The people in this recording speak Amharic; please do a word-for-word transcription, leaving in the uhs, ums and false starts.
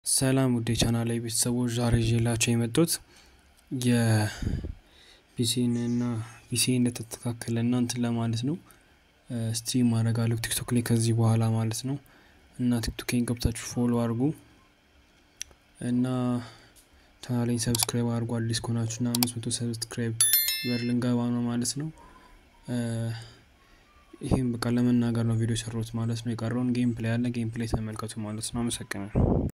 ሰላም ውዴ ቻናል ላይ ቤተሰቦች ዛሬ ይዤላችሁ የመጣሁት የፒሲን እና ፒሲን እንደተተካከለ እና እንትን ለማለት ነው። ስትሪም አደርጋለሁ ቲክቶክ ላይ ከዚህ በኋላ ማለት ነው። እና ቲክቶኬን ገብታችሁ ፎሎ አድርጉ እና ቻናሌን ሰብስክራይብ አድርጉ። አዲስ ከሆናችሁና አምስት መቶ ሰብስክራይብ በር ልንገባ ነው ማለት ነው። ይሄን በቃ ለመናገር ነው ቪዲዮ ሰራሁት ማለት ነው። የቀረውን ጌም ፕሌይ አለ ጌም ፕሌይ ተመልከቱ ማለት ነው። አመሰግናለሁ።